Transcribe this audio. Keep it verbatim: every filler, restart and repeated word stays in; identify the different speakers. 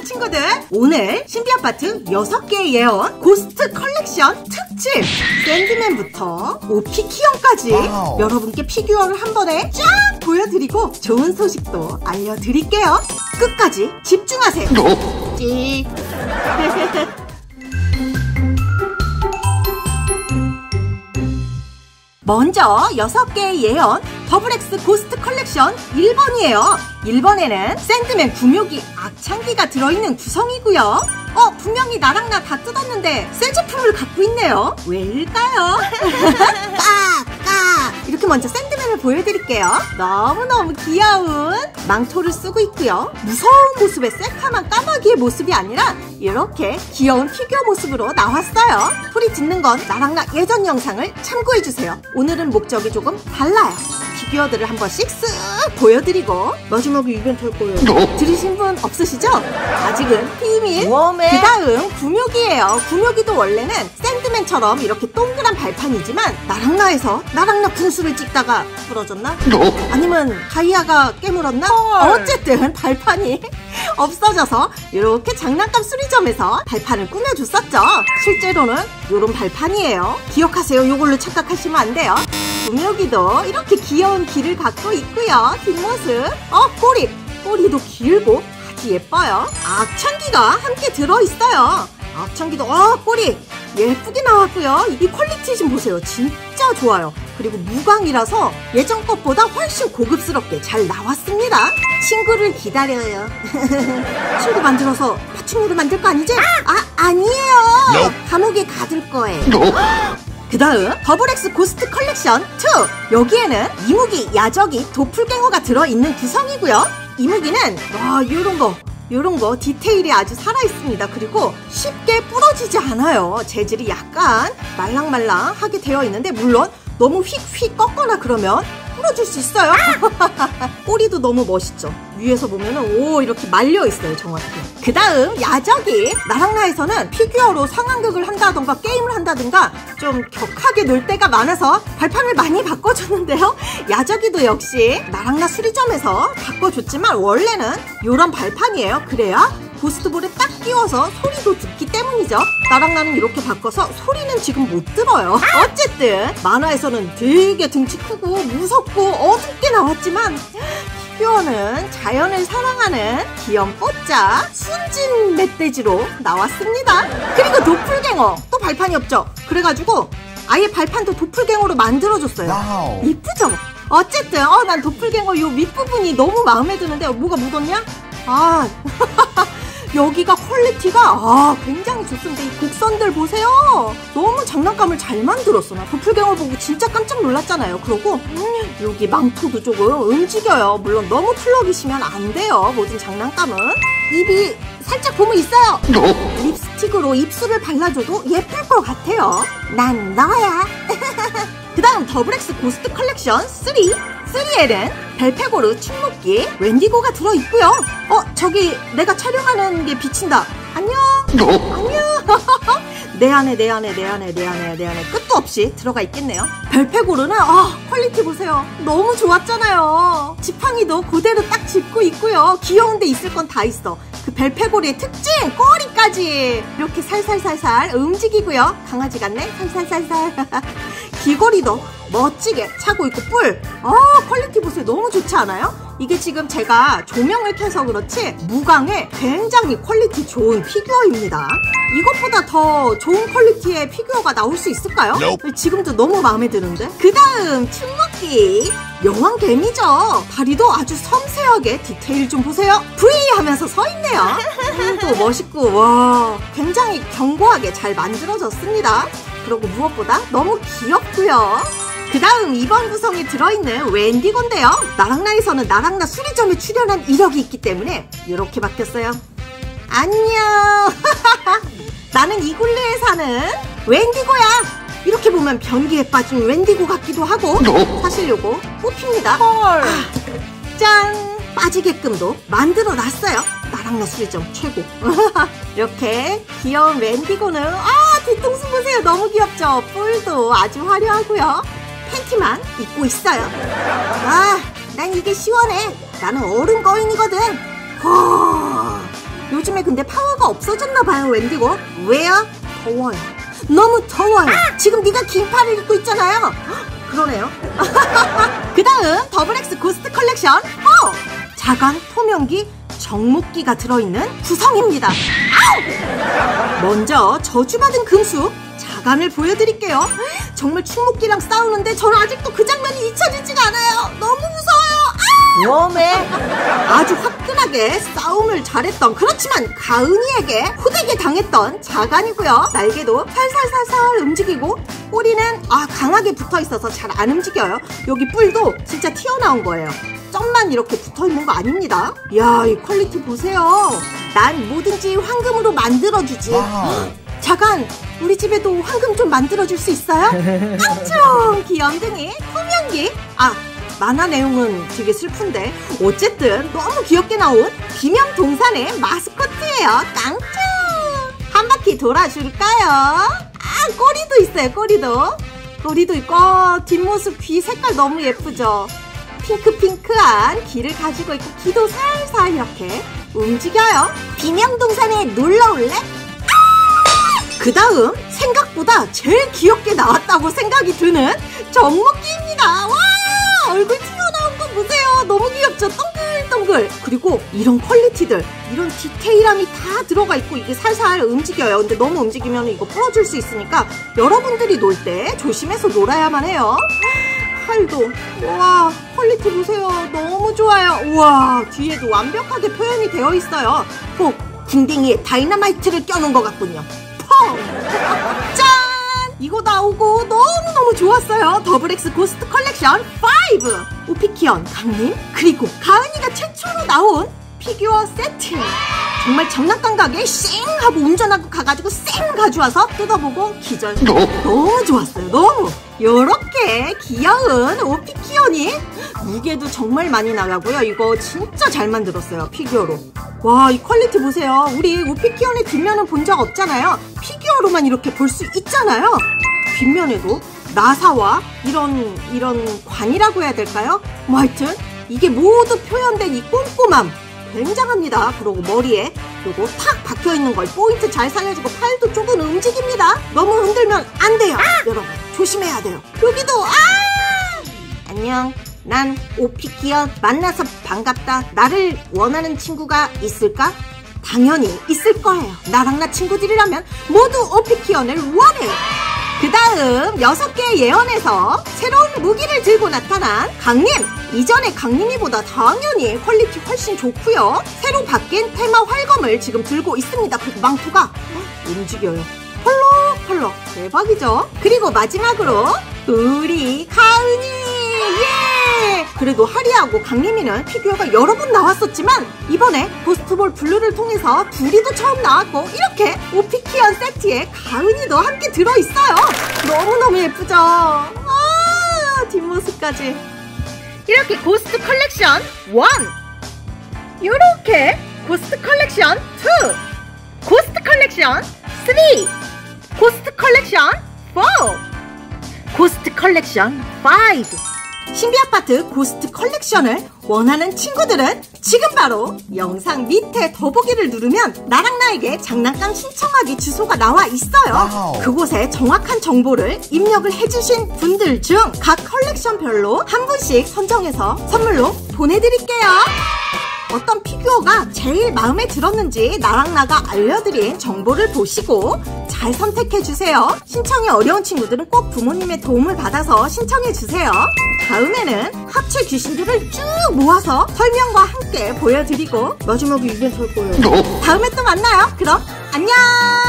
Speaker 1: 친구들, 오늘 신비아파트 여섯 개의 예언 고스트 컬렉션 특집! 샌드맨부터 오피키형까지 여러분께 피규어를 한 번에 쫙 보여드리고 좋은 소식도 알려드릴게요. 끝까지 집중하세요. 찍! 먼저 여섯 개의 예언 더블엑스 고스트 컬렉션 일 번이에요. 일 번에는 샌드맨 구묘기 악창기가 들어있는 구성이고요. 어, 분명히 나랑 나 다 뜯었는데 새 제품을 갖고 있네요. 왜일까요? 까! 까! 이렇게 먼저 샌드맨을 보여드릴게요. 너무너무 귀여운 망토를 쓰고 있고요. 무서운 모습의 새카만 까마귀의 모습이 아니라 이렇게 귀여운 피규어 모습으로 나왔어요. 소리 듣는 건 나랑 나 예전 영상을 참고해주세요. 오늘은 목적이 조금 달라요. 피규어들을 한 번씩 쓱 보여드리고 마지막에 이벤트 할 거예요. 들으신 분 없으시죠? 아직은 비밀. 그 다음 구묘기예요. 구묘기도 원래는 샌드맨처럼 이렇게 동그란 발판이지만 나랑 나에서 나랑 나 분수를 찍다가 부러졌나? 아니면 다이아가 깨물었나? 어쨌든 발판이 없어져서 이렇게 장난감 수리점에서 발판을 꾸며줬었죠. 실제로는 이런 발판이에요. 기억하세요. 이걸로 착각하시면 안 돼요. 구묘기도 이렇게 귀여운 귀를 갖고 있고요. 뒷모습, 어 꼬리, 꼬리도 길고 아주 예뻐요. 악창기가 함께 들어있어요. 악창기도 어 꼬리 예쁘게 나왔고요. 이 퀄리티 좀 보세요. 진짜 좋아요. 그리고 무광이라서 예전 것보다 훨씬 고급스럽게 잘 나왔습니다. 친구를 기다려요. 친구 만들어서 파충류를 만들 거 아니지? 아, 아니에요. 감옥에 가둘 거예요. 그 다음 더블엑스 고스트 컬렉션 이. 여기에는 이무기, 야적이, 도플갱어가 들어있는 구성이고요. 이무기는 와 요런거 요런거 디테일이 아주 살아있습니다. 그리고 쉽게 부러지지 않아요. 재질이 약간 말랑말랑하게 되어 있는데 물론 너무 휙휙 꺾거나 그러면 부러질 수 있어요. 꼬리도 너무 멋있죠. 위에서 보면은 오 이렇게 말려있어요. 정확히. 그 다음 야적이 나랑 나에서는 피규어로 상황극을 한다던가 게임을 한다든가 좀 격하게 놀 때가 많아서 발판을 많이 바꿔줬는데요. 야적이도 역시 나랑 나 수리점에서 바꿔줬지만 원래는 이런 발판이에요. 그래야 고스트볼에 딱 끼워서 소리도 듣기 때문이죠. 나랑 나는 이렇게 바꿔서 소리는 지금 못 들어요. 어쨌든 만화에서는 되게 등치 크고 무섭고 어둡게 나왔지만 피규어는 자연을 사랑하는 귀염뽀짝 순진 멧돼지로 나왔습니다. 그리고 도플갱어 또 발판이 없죠. 그래가지고 아예 발판도 도플갱어로 만들어줬어요. 와우. 이쁘죠? 어쨌든 어, 난 도플갱어 요 밑부분이 너무 마음에 드는데 뭐가 묻었냐? 아 여기가 퀄리티가 아 굉장히 좋습니다. 이 곡선들 보세요. 너무 장난감을 잘 만들었어. 나 도플갱어 보고 진짜 깜짝 놀랐잖아요. 그러고 음, 여기 망토도 조금 움직여요. 물론 너무 툴럭이시면 안 돼요. 모든 장난감은. 입이 살짝 보면 있어요. 립스틱으로 입술을 발라줘도 예쁠 것 같아요. 난 너야. 그 다음 더블엑스 고스트 컬렉션 삼. 삼에는 벨페고르 충목기 웬디고가 들어있고요. 어 저기 내가 촬영하는 게 비친다. 안녕. 안녕. 내 안에 내 안에 내 안에 내 안에 내 안에 끝도 없이 들어가 있겠네요. 벨페고르는 아 퀄리티 보세요. 너무 좋았잖아요. 지팡이도 그대로 딱 짚고 있고요. 귀여운데 있을 건 다 있어. 그 벨페고르의 특징 꼬리까지 이렇게 살살살살 움직이고요. 강아지 같네. 살살살살. 귀걸이도 멋지게 차고 있고 뿔. 아 퀄리티 보세요. 너무 좋지 않아요? 이게 지금 제가 조명을 켜서 그렇지 무광의 굉장히 퀄리티 좋은 피규어입니다. 이것보다 더 좋은 퀄리티의 피규어가 나올 수 있을까요? Nope. 지금도 너무 마음에 드는데. 그 다음 충목기 여왕개미죠. 다리도 아주 섬세하게 디테일 좀 보세요. V 하면서 서 있네요. 또 멋있고 와 굉장히 견고하게 잘 만들어졌습니다. 그리고 무엇보다 너무 귀엽고요. 그 다음 이 번 구성에 들어있는 웬디고인데요. 나랑 나에서는 나랑 나 수리점에 출연한 이력이 있기 때문에 이렇게 바뀌었어요. 안녕. 나는 이 굴레에 사는 웬디고야. 이렇게 보면 변기에 빠진 웬디고 같기도 하고 사실 요거 뽑힙니다. 헐. 아, 짠. 빠지게끔도 만들어 놨어요. 나랑 나 수리점 최고. 이렇게 귀여운 웬디고는 아 뒤통수 보세요. 너무 귀엽죠? 뿔도 아주 화려하고요. 팬티만 입고 있어요. 아, 난 이게 시원해. 나는 어른 거인이거든. 허, 요즘에 요즘에 근데 파워가 없어졌나봐요, wendigo. 왜요? 더워요. 너무 더워요. 지금 네가 긴 팔을 입고 있잖아요. 그러네요. 그 다음 더블 엑스 고스트 컬렉션 어! 자강 투명기 정목기가 들어있는 구성입니다. 아우! 먼저 저주받은 금수 자간을 보여드릴게요. 정말 충목기랑 싸우는데 저는 아직도 그 장면이 잊혀지지가 않아요. 너무 무서워요. 웜에 아주 화끈하게 싸움을 잘했던, 그렇지만 가은이에게 호되게 당했던 자간이고요. 날개도 살살살살 움직이고 꼬리는 아 강하게 붙어있어서 잘 안 움직여요. 여기 뿔도 진짜 튀어나온 거예요. 점만 이렇게 붙어있는 거 아닙니다. 이야, 이 퀄리티 보세요. 난 뭐든지 황금으로 만들어주지. 자간, 우리 집에도 황금 좀 만들어줄 수 있어요? 깡총! 귀염둥이, 투명기. 아, 만화 내용은 되게 슬픈데 어쨌든 너무 귀엽게 나온 비명동산의 마스코트예요. 깡총! 한 바퀴 돌아줄까요? 아, 꼬리도 있어요. 꼬리도. 꼬리도 있고 어, 뒷모습 귀 색깔 너무 예쁘죠? 핑크핑크한 귀를 가지고 있고 귀도 살살 이렇게 움직여요. 비명동산에 놀러올래? 그 다음 생각보다 제일 귀엽게 나왔다고 생각이 드는 정목기입니다. 와, 얼굴 튀어나온 거 보세요. 너무 귀엽죠? 동글동글. 그리고 이런 퀄리티들, 이런 디테일함이 다 들어가 있고 이게 살살 움직여요. 근데 너무 움직이면 이거 부러질 수 있으니까 여러분들이 놀 때 조심해서 놀아야만 해요. 팔도 와, 퀄리티 보세요. 너무 좋아요. 우와, 뒤에도 완벽하게 표현이 되어 있어요. 꼭 궁뎅이에 다이너마이트를 껴놓은 것 같군요. 짠! 이거 나오고 너무너무 좋았어요. 더블 엑스 고스트 컬렉션 파이브. 오피키언, 강림, 그리고 가은이가 최초로 나온 피규어 세트. 정말 장난감 가게에 쌩 하고 운전하고 가가지고 쌩 가져와서 뜯어보고 기절. 너무 좋았어요. 너무. 요렇게 귀여운 오피키언이 무게도 정말 많이 나가고요. 이거 진짜 잘 만들었어요. 피규어로. 와, 이 퀄리티 보세요. 우리 오피키언의 뒷면은 본 적 없잖아요. 피규어로만 이렇게 볼 수 있잖아요. 뒷면에도 나사와 이런 이런 관이라고 해야 될까요? 뭐 하여튼 이게 모두 표현된 이 꼼꼼함 굉장합니다. 그리고 머리에 요거 탁 박혀있는 걸 포인트 잘 살려주고 팔도 조금 움직입니다. 너무 흔들면 안 돼요. 여러분 조심해야 돼요. 여기도 아! 안녕. 난 오피키언. 만나서 반갑다. 나를 원하는 친구가 있을까? 당연히 있을 거예요. 나랑 나 친구들이라면 모두 오피키언을 원해. 그 다음 여섯 개의 예언에서 새로운 무기를 들고 나타난 강림. 이전의 강림이보다 당연히 퀄리티 훨씬 좋고요. 새로 바뀐 테마 활검을 지금 들고 있습니다. 그리고 망토가 움직여요. 펄럭펄럭. 대박이죠? 그리고 마지막으로 우리 가은이. 예! 그래도 하리하고 강림이는 피규어가 여러 번 나왔었지만 이번에 고스트볼 블루를 통해서 둘이도 처음 나왔고 이렇게 오피키언 세트에 가은이도 함께 들어있어요. 너무너무 예쁘죠? 아, 뒷모습까지. 이렇게 고스트 컬렉션 일, 요렇게 고스트 컬렉션 이, 고스트 컬렉션 삼, 고스트 컬렉션 사, 고스트 컬렉션 오. 신비아파트 고스트 컬렉션을 원하는 친구들은 지금 바로 영상 밑에 더보기를 누르면 나랑 나에게 장난감 신청하기 주소가 나와 있어요. 와우. 그곳에 정확한 정보를 입력을 해주신 분들 중 각 컬렉션별로 한 분씩 선정해서 선물로 보내드릴게요. 어떤 피규어가 제일 마음에 들었는지 나랑 나가 알려드린 정보를 보시고 잘 선택해주세요. 신청이 어려운 친구들은 꼭 부모님의 도움을 받아서 신청해주세요. 다음에는 합체 귀신들을 쭉 모아서 설명과 함께 보여드리고 마지막에 이벤트 할 거예요. 다음에 또 만나요. 그럼 안녕.